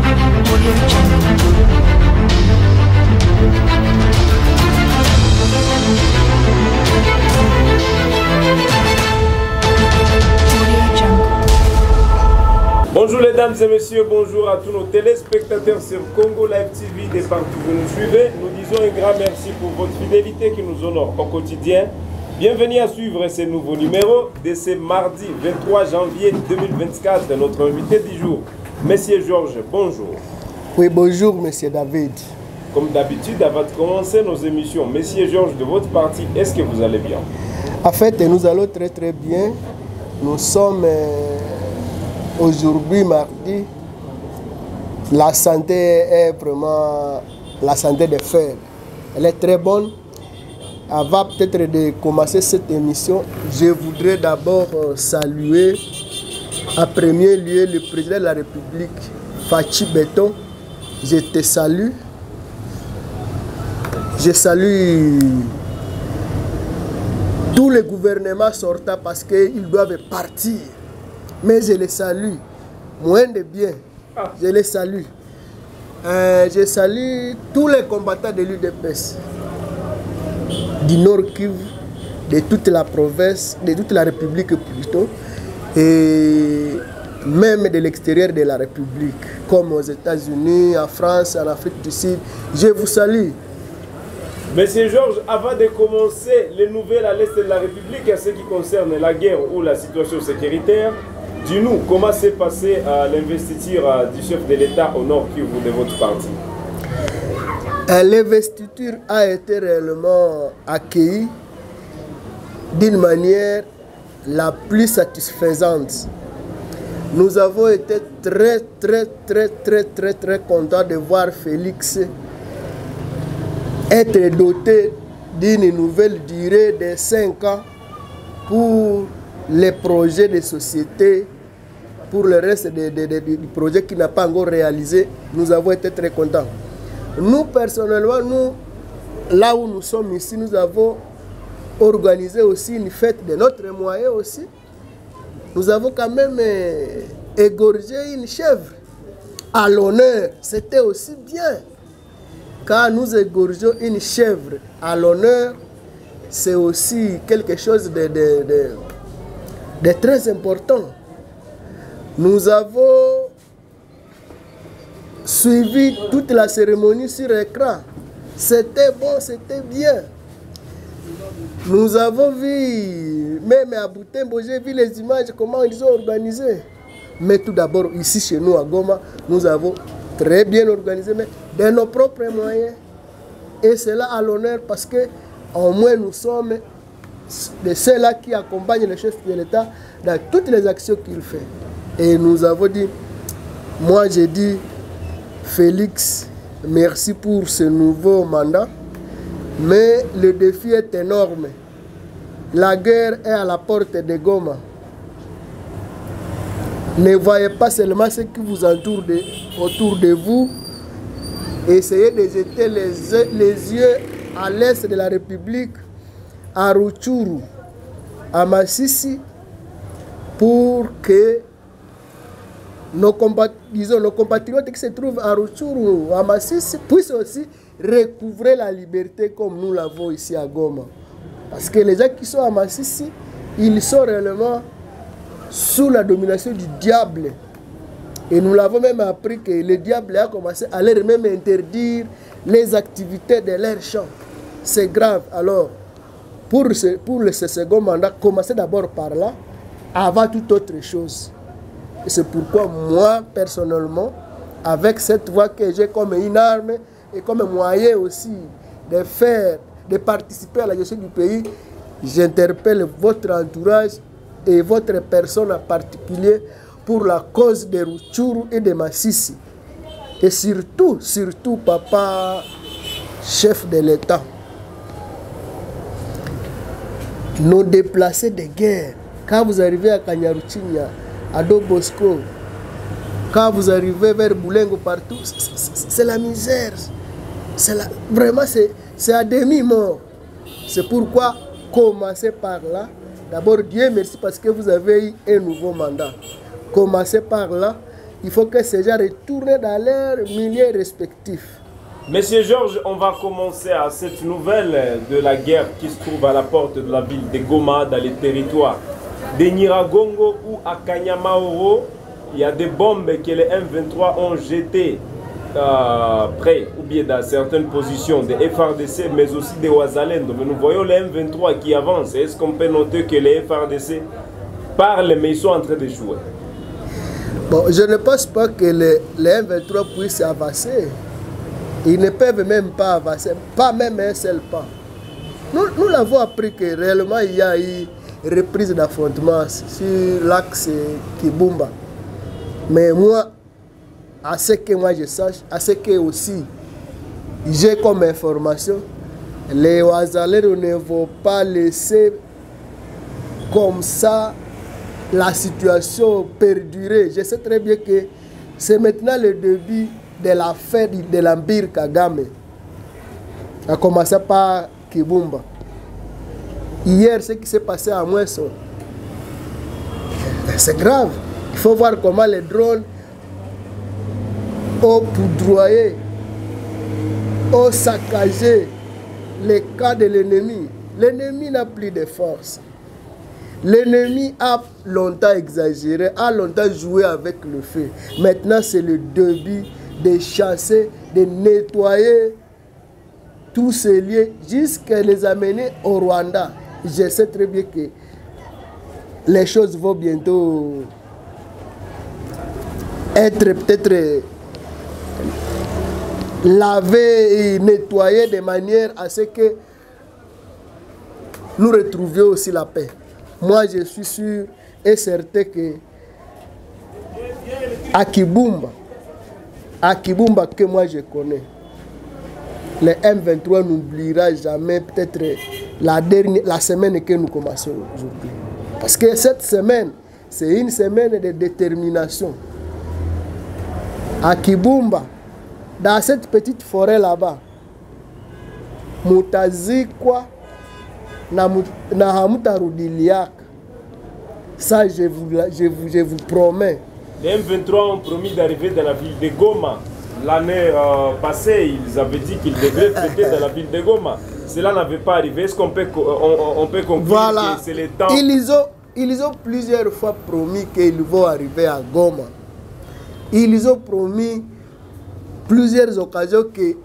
Bonjour les dames et messieurs, bonjour à tous nos téléspectateurs sur Congo Live TV, des partout où vous nous suivez. Nous disons un grand merci pour votre fidélité qui nous honore au quotidien. Bienvenue à suivre ce nouveau numéro de ce mardi 23 janvier 2024. Notre invité du jour, Monsieur Georges, bonjour. Oui, bonjour Monsieur David. Comme d'habitude, avant de commencer nos émissions, Monsieur Georges de votre parti, est-ce que vous allez bien? En fait, nous allons très très bien. Nous sommes aujourd'hui mardi. La santé est vraiment la santé de fer. Elle est très bonne. Avant peut-être de commencer cette émission, je voudrais d'abord saluer en premier lieu le président de la République, Fachi Beton. Je te salue. Je salue tous les gouvernements sortants parce qu'ils doivent partir. Mais je les salue. Moins de bien. Je les salue. Je salue tous les combattants de l'UDPS. Du Nord Kivu, de toute la province, de toute la République plutôt. Et même de l'extérieur de la République. Comme aux États-Unis, en France, en Afrique du Sud. Je vous salue. Monsieur Georges, avant de commencer les nouvelles à l'est de la République, à ce qui concerne la guerre ou la situation sécuritaire, dis-nous comment s'est passée l'investiture du chef de l'État au Nord Kivu de votre parti. L'investiture a été réellement accueillie d'une manière la plus satisfaisante. Nous avons été très contents de voir Félix être doté d'une nouvelle durée de 5 ans pour les projets de société, pour le reste du projet qui n'a pas encore réalisé. Nous avons été très contents. Nous, personnellement, nous, là où nous sommes ici, nous avons organisé aussi une fête de notre moyen aussi. Nous avons quand même égorgé une chèvre à l'honneur. C'était aussi bien. Quand nous égorgeons une chèvre à l'honneur, c'est aussi quelque chose de très important. Nous avons suivi toute la cérémonie sur écran. C'était bon, c'était bien. Nous avons vu, même à Butembo, j'ai vu les images, comment ils ont organisé. Mais tout d'abord, ici chez nous à Goma, nous avons très bien organisé, mais de nos propres moyens. Et c'est là à l'honneur parce que au moins nous sommes de ceux-là qui accompagnent le chef de l'État dans toutes les actions qu'il fait. Et nous avons dit, moi j'ai dit, Félix, merci pour ce nouveau mandat, mais le défi est énorme. La guerre est à la porte de Goma. Ne voyez pas seulement ce qui vous entoure autour de vous. Essayez de jeter les yeux à l'est de la République, à Rutshuru, à Masisi, pour que nos compatriotes qui se trouvent à Rutshuru, à Masisi, puissent aussi recouvrer la liberté comme nous l'avons ici à Goma. Parce que les gens qui sont à Masisi, ils sont réellement sous la domination du diable. Et nous l'avons même appris que le diable a commencé à leur même interdire les activités de leur champ. C'est grave. Alors, pour le second mandat, commencez d'abord par là, avant toute autre chose. Et c'est pourquoi moi, personnellement, avec cette voix que j'ai comme une arme et comme moyen aussi de participer à la gestion du pays, j'interpelle votre entourage et votre personne en particulier pour la cause de Rutshuru et de Masisi. Et surtout, papa, chef de l'État, nos déplacés de guerre, quand vous arrivez à Kanyaruchinya, à Dobosco, quand vous arrivez vers Boulengo partout, c'est la misère. Vraiment, c'est à demi-mort. C'est pourquoi commencez par là. D'abord, Dieu merci parce que vous avez eu un nouveau mandat. Commencez par là il faut que ces gens retournent dans leurs milieux respectifs. Monsieur Georges, on va commencer à cette nouvelle de la guerre qui se trouve à la porte de la ville de Goma, dans les territoires de Nyiragongo ou à Kanyamaoro. Il y a des bombes que les M23 ont jetées près ou bien dans certaines positions des FRDC, mais aussi des Ouazalendo. Mais nous voyons les M23 qui avancent. Est-ce qu'on peut noter que les FRDC parlent, mais ils sont en train de jouer? Bon, je ne pense pas que les M23 puissent avancer. Ils ne peuvent même pas avancer, pas même un seul pas. Nous l'avons appris que réellement il y a eu reprise d'affrontement sur l'axe Kibumba. Mais moi, à ce que moi je sache, à ce que aussi j'ai comme information, les Ouazalendo ne vont pas laisser comme ça la situation perdurer. Je sais très bien que c'est maintenant le début de la fin de l'Empire Kagame, a commencé par Kibumba. Hier, ce qui s'est passé à Mouesson, c'est grave. Il faut voir comment les drones ont poudroyé, ont saccagé les cas de l'ennemi. L'ennemi n'a plus de force. L'ennemi a longtemps exagéré, a longtemps joué avec le feu. Maintenant, c'est le début de chasser, de nettoyer tous ces lieux jusqu'à les amener au Rwanda. Je sais très bien que les choses vont bientôt être peut-être lavées et nettoyées de manière à ce que nous retrouvions aussi la paix. Moi, je suis sûr et certain que à Kibumba que moi je connais, le M23 n'oubliera jamais peut-être la semaine que nous commençons aujourd'hui. Parce que cette semaine, c'est une semaine de détermination. À Kibumba, dans cette petite forêt là-bas, Mutazikwa na hamutarudiliaka. Ça, je vous promets. Les M23 ont promis d'arriver dans la ville de Goma. L'année passée, ils avaient dit qu'ils devraient fêter dans la ville de Goma. Cela n'avait pas arrivé. Est-ce qu'on peut, on peut conclure voilà. Que c'est le temps? Ils ont plusieurs fois promis qu'ils vont arriver à Goma. Ils ont promis plusieurs occasions que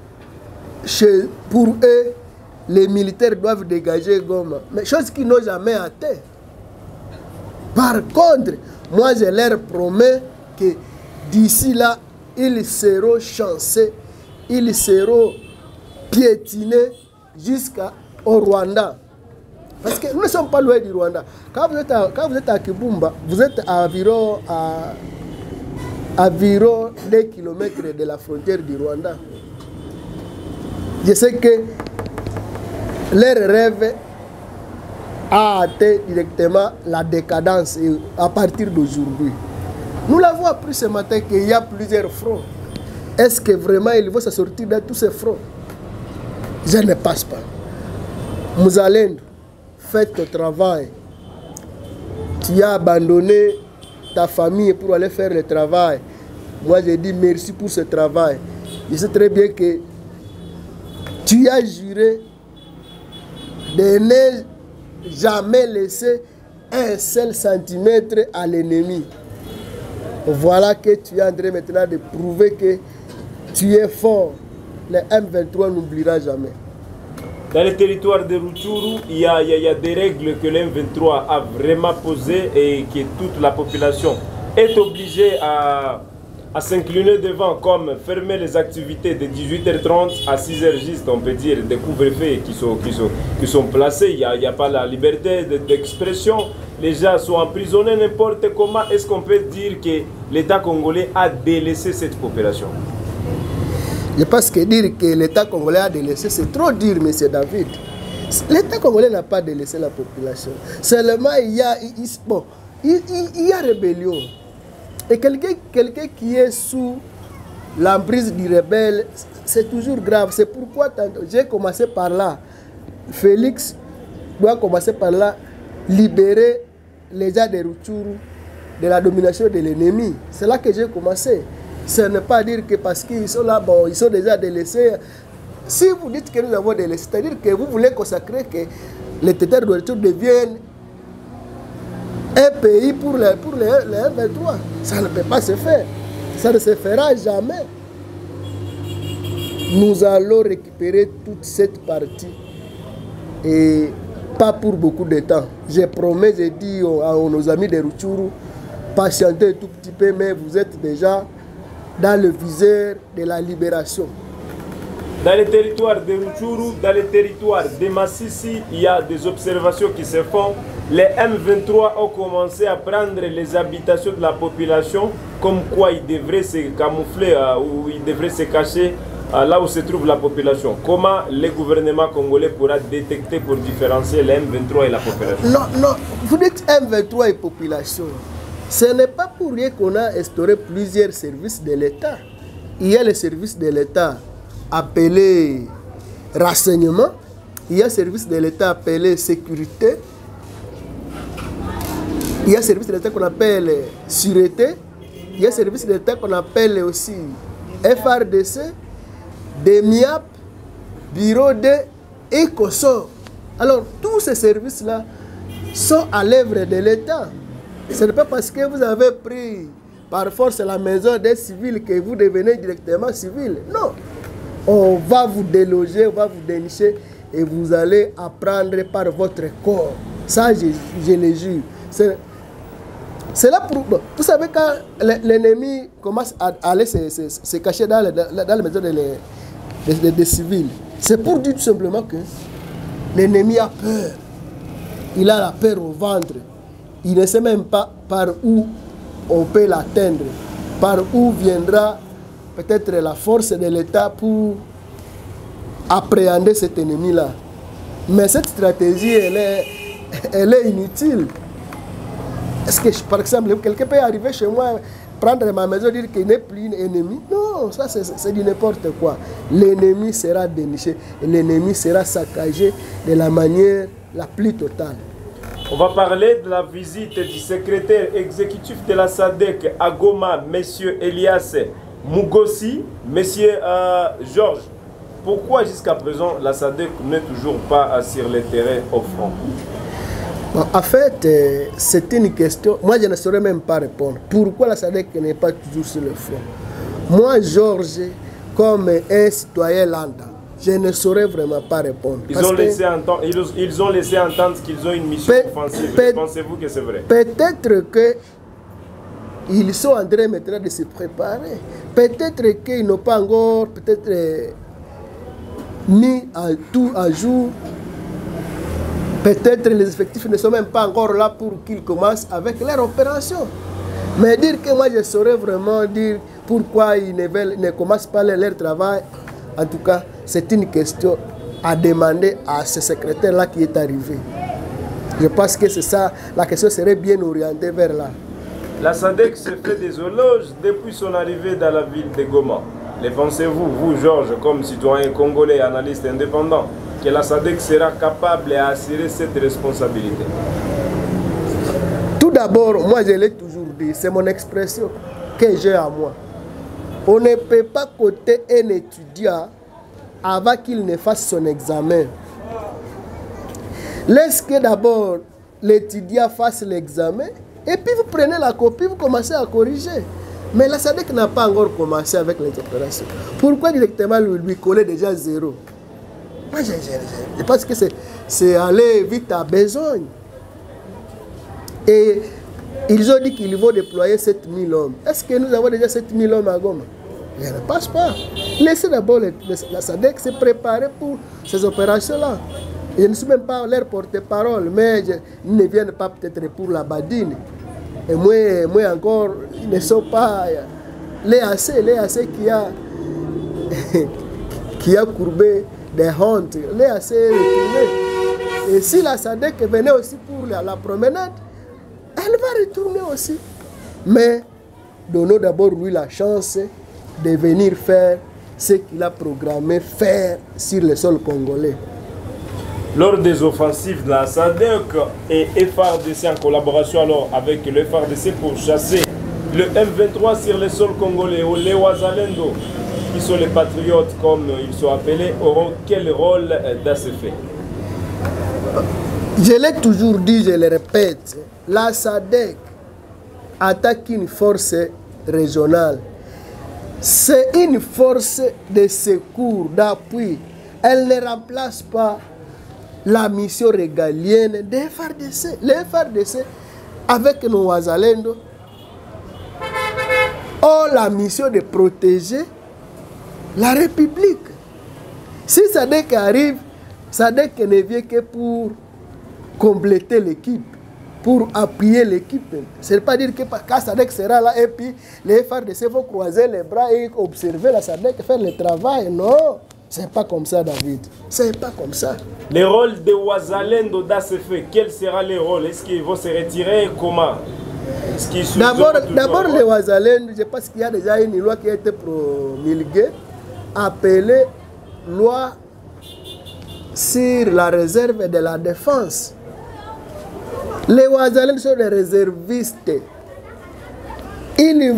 pour eux, les militaires doivent dégager Goma. Mais chose qu'ils n'ont jamais atteint. Par contre, moi je leur promets que d'ici là, ils seront chancés, ils seront piétinés jusqu'au Rwanda. Parce que nous ne sommes pas loin du Rwanda. Quand vous êtes à Kibumba, vous êtes à environ 2 kilomètres de la frontière du Rwanda. Je sais que leur rêve a atteint directement la décadence à partir d'aujourd'hui. Nous l'avons appris ce matin qu'il y a plusieurs fronts. Est-ce que vraiment il va se sortir de tous ces fronts? Je ne pense pas. Mouzalendo, faites ton travail. Tu as abandonné ta famille pour aller faire le travail. Moi, je dis merci pour ce travail. Je sais très bien que tu as juré de ne jamais laisser un seul centimètre à l'ennemi. Voilà que tu es en train maintenant de prouver que tu es fort. Le M23 n'oubliera jamais. Dans le territoire de Rutshuru, il y a des règles que le M23 a vraiment posées et que toute la population est obligée à s'incliner devant, comme fermer les activités de 18h30 à 6h juste, on peut dire, des couvre-feux qui sont placés. Il n'y a pas la liberté d'expression. Les gens sont emprisonnés n'importe comment. Est-ce qu'on peut dire que l'État congolais a délaissé cette population? Je pense que dire que l'État congolais a délaissé, c'est trop dire, M. David. L'État congolais n'a pas délaissé la population. Seulement, il y a rébellion. Et quelqu'un qui est sous l'emprise du rebelle, c'est toujours grave. C'est pourquoi j'ai commencé par là. Félix doit commencer par là, libérer les gens de Rutshuru, de la domination de l'ennemi. C'est là que j'ai commencé. Ce n'est pas dire que parce qu'ils sont là, bon, ils sont déjà délaissés. Si vous dites que nous avons délaissé, c'est-à-dire que vous voulez consacrer que les territoires de retour deviennent un pays pour les M23. Ça ne peut pas se faire. Ça ne se fera jamais. Nous allons récupérer toute cette partie et pas pour beaucoup de temps. Je promets, j'ai dit à nos amis de Rutshuru, patientez un tout petit peu, mais vous êtes déjà dans le viseur de la libération. Dans les territoires de Rutshuru, dans les territoires de Massissi, il y a des observations qui se font. Les M23 ont commencé à prendre les habitations de la population, comme quoi ils devraient se camoufler ou ils devraient se cacher là où se trouve la population. Comment le gouvernement congolais pourra détecter pour différencier les M23 et la population? Non, vous dites M23 et population. Ce n'est pas pour rien qu'on a instauré plusieurs services de l'État. Il y a les services de l'État appelés renseignement, il y a service de l'État appelé sécurité, il y a service de l'État qu'on appelle sûreté, il y a service de l'État qu'on appelle aussi FRDC, DEMIAP, Bureau de ECOSOR. Alors tous ces services-là sont à l'œuvre de l'État. Ce n'est pas parce que vous avez pris par force la maison des civils que vous devenez directement civil. Non. On va vous déloger, on va vous dénicher et vous allez apprendre par votre corps. Ça, je le jure. C'est là pour... Bon, vous savez, quand l'ennemi commence à aller se cacher dans les maisons des civils, c'est pour dire tout simplement que l'ennemi a peur. Il a la peur au ventre. Il ne sait même pas par où on peut l'atteindre, par où viendra peut-être la force de l'État pour appréhender cet ennemi-là. Mais cette stratégie, elle est inutile. Est-ce que, par exemple, quelqu'un peut arriver chez moi, prendre ma maison et dire qu'il n'est plus un ennemi? Non, ça c'est du n'importe quoi. L'ennemi sera déniché, l'ennemi sera saccagé de la manière la plus totale. On va parler de la visite du secrétaire exécutif de la SADC à Goma, M. Elias Mugossi, M. Georges. Pourquoi jusqu'à présent la SADC n'est toujours pas sur le terrain au front? Bon, en fait, c'est une question. Moi, je ne saurais même pas répondre. Pourquoi la SADC n'est pas toujours sur le front? Moi, Georges, comme un citoyen lambda, je ne saurais vraiment pas répondre. Ils ont laissé entendre qu'ils ont une mission offensive. Pensez-vous que c'est vrai? Peut-être qu'ils sont en train maintenant de se préparer. Peut-être qu'ils n'ont pas encore mis tout à jour. Peut-être les effectifs ne sont même pas encore là pour qu'ils commencent avec leur opération. Mais dire que moi je saurais vraiment dire pourquoi ils ne commencent pas leur travail, en tout cas, c'est une question à demander à ce secrétaire-là qui est arrivé. Je pense que c'est ça, la question serait bien orientée vers là. La SADC se fait des éloges depuis son arrivée dans la ville de Goma. Les pensez-vous, vous Georges, comme citoyen congolais, analyste indépendant, que la SADC sera capable d'assurer cette responsabilité? Tout d'abord, moi je l'ai toujours dit, c'est mon expression que j'ai à moi. On ne peut pas coter un étudiant avant qu'il ne fasse son examen. Laisse que d'abord l'étudiant fasse l'examen et puis vous prenez la copie, vous commencez à corriger. Mais la SADC n'a pas encore commencé avec l'interprétation. Pourquoi directement lui coller déjà 0? Moi, je pense que c'est aller vite à besogne. Et ils ont dit qu'ils vont déployer 7000 hommes. Est-ce que nous avons déjà 7000 hommes à Goma? Je ne pense pas. Laissez d'abord la SADC se préparer pour ces opérations-là. Je ne suis même pas leur porte-parole, mais ils ne viennent pas peut-être pour la badine. Et moi encore, ils ne sont pas les AC qui a courbé des hontes, les AC retournés. Et si la SADC venait aussi pour la promenade, elle va retourner aussi. Mais donnons d'abord lui la chance de venir faire ce qu'il a programmé faire sur le sol congolais. Lors des offensives de la SADC et FARDC en collaboration alors avec le FARDC pour chasser le M23 sur le sol congolais, ou les Wazalendo, qui sont les patriotes comme ils sont appelés, auront quel rôle dans ce fait? Je l'ai toujours dit, je le répète, la SADC attaque une force régionale. C'est une force de secours, d'appui. Elle ne remplace pas la mission régalienne des FARDC. Les FARDC, avec nos Wazalendo, ont la mission de protéger la République. Si SADC arrive, SADC ne vient que pour compléter l'équipe, pour appuyer l'équipe. Ce n'est pas dire que quand SADC sera là et puis les FARDC vont croiser les bras et observer la SADC faire le travail. Non, c'est pas comme ça, David. C'est pas comme ça. Le rôle de Wazalendo dans ce fait, quel sera le rôle? Est-ce qu'ils vont se retirer? Comment? D'abord, les Wazalendo, je pense qu'il y a déjà une loi qui a été promulguée, appelée loi sur la réserve de la défense. Les Wazalendo sont des réservistes. Ils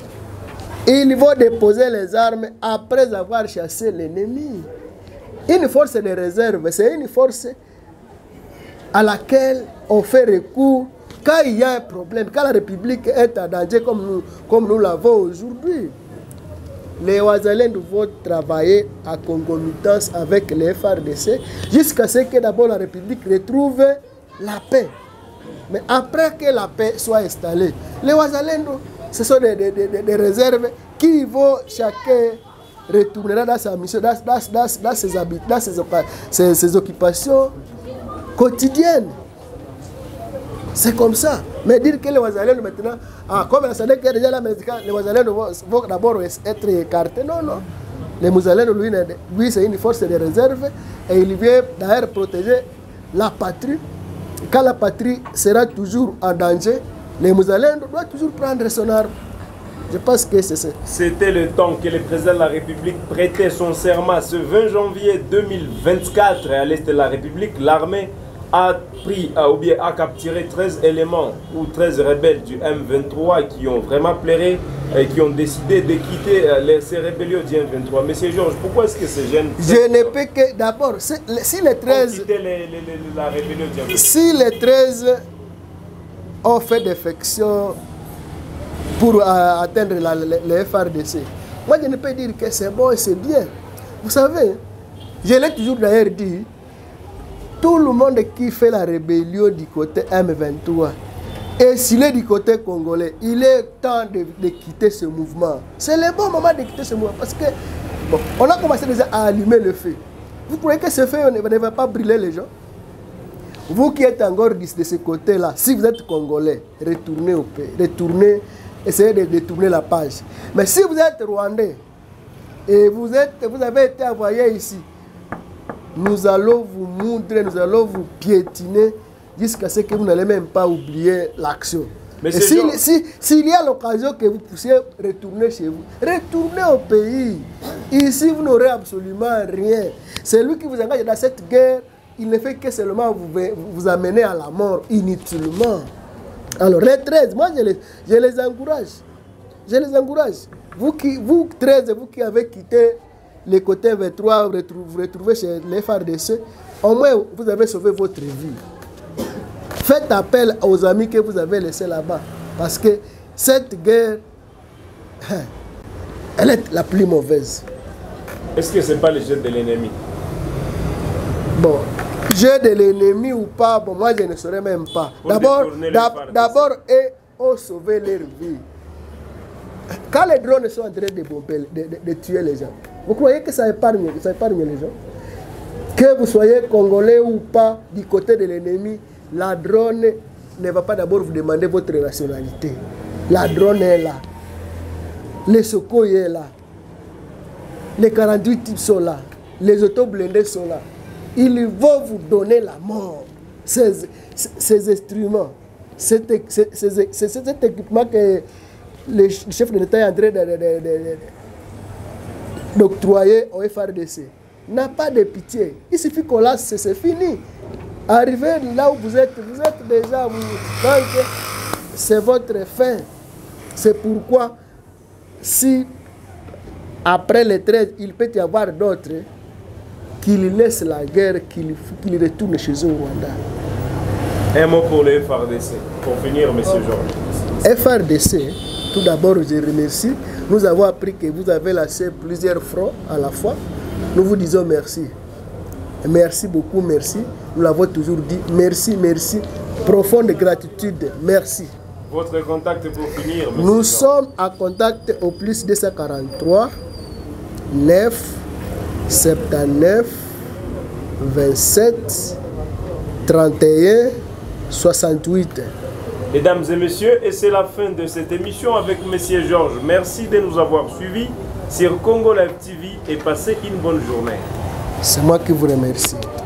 vont déposer les armes après avoir chassé l'ennemi. Une force de réserve, c'est une force à laquelle on fait recours quand il y a un problème, quand la République est en danger comme nous l'avons aujourd'hui. Les Wazalendo vont travailler à concomitance avec les FARDC jusqu'à ce que d'abord la République retrouve la paix. Mais après que la paix soit installée, les Wazalendo, ce sont des réserves qui vont chacun retournera dans sa mission, dans ses habits, dans ses occupations quotidiennes. C'est comme ça. Mais dire que les Wazalendo maintenant, comme la SADC est déjà là, les Wazalendo vont d'abord être écartés. Non, non. Les Wazalendo, lui c'est une force de réserve et il vient d'ailleurs protéger la patrie. Quand la patrie sera toujours en danger, les Wazalendo doivent toujours prendre son arme. Je pense que c'est ça. C'était le temps que le président de la République prêtait son serment. Ce 20 janvier 2024, à l'est de la République, l'armée a pris ou bien a capturé 13 éléments ou 13 rebelles du M23 qui ont vraiment pleuré et qui ont décidé de quitter ces rébellions du M23. Monsieur Georges, pourquoi est-ce que ces jeunes... Je ne peux que... D'abord, si les 13... la rébellion du M23. Si les 13 ont fait défection pour atteindre les FARDC, moi je ne peux dire que c'est bon et c'est bien. Vous savez, je l'ai toujours d'ailleurs dit, tout le monde qui fait la rébellion du côté M23, et s'il est du côté congolais, il est temps de quitter ce mouvement. C'est le bon moment de quitter ce mouvement parce que, bon, on a commencé déjà à allumer le feu. Vous croyez que ce feu ne va pas brûler les gens? Vous qui êtes encore de ce côté-là, si vous êtes congolais, retournez au pays, retournez, essayez de détourner la page. Mais si vous êtes rwandais et vous avez été envoyé ici, nous allons vous montrer, nous allons vous piétiner jusqu'à ce que vous n'allez même pas oublier l'action. Mais s'il y a l'occasion que vous puissiez retourner chez vous, retournez au pays. Ici, vous n'aurez absolument rien. C'est lui qui vous engage dans cette guerre. Il ne fait que seulement vous amener à la mort inutilement. Alors, les 13, moi, je les encourage. Je les encourage. Vous 13, vous qui avez quitté les côtés 23, vous retrouvez chez les FARDC, au moins, vous avez sauvé votre vie. Faites appel aux amis que vous avez laissés là-bas. Parce que cette guerre, elle est la plus mauvaise. Est-ce que ce n'est pas le jeu de l'ennemi? Bon, jeu de l'ennemi ou pas, bon, moi je ne saurais même pas. D'abord, ils ont sauvé leur vie. Quand les drones sont en train de bomber, de tuer les gens, vous croyez que ça épargne les gens? Que vous soyez congolais ou pas, du côté de l'ennemi, la drone ne va pas d'abord vous demander votre nationalité. La drone est là. Les Soko est là. Les 48 types sont là. Les auto-blindés sont là. Ils vont vous donner la mort. Ces instruments, cet équipement que le chef de l'État est en train d'octroyer au FARDC. n'a pas de pitié. Il suffit qu'on lâche, c'est fini. Arrivé là où vous êtes déjà, donc c'est votre fin. C'est pourquoi, si après les 13, il peut y avoir d'autres, qu'ils laissent la guerre, qu'ils retournent chez eux au Rwanda. Un mot pour les FARDC, pour finir, M. Georges. FARDC, tout d'abord, je remercie. Nous avons appris que vous avez lancé plusieurs fronts à la fois. Nous vous disons merci. Merci beaucoup, merci. Nous l'avons toujours dit. Merci, merci. Profonde gratitude, merci. Votre contact pour finir, M. Nous sommes en contact au plus 243 9 79 27 31 68. Mesdames et messieurs, et c'est la fin de cette émission avec M. Georges. Merci de nous avoir suivis sur Congo Live TV et passez une bonne journée. C'est moi qui vous remercie.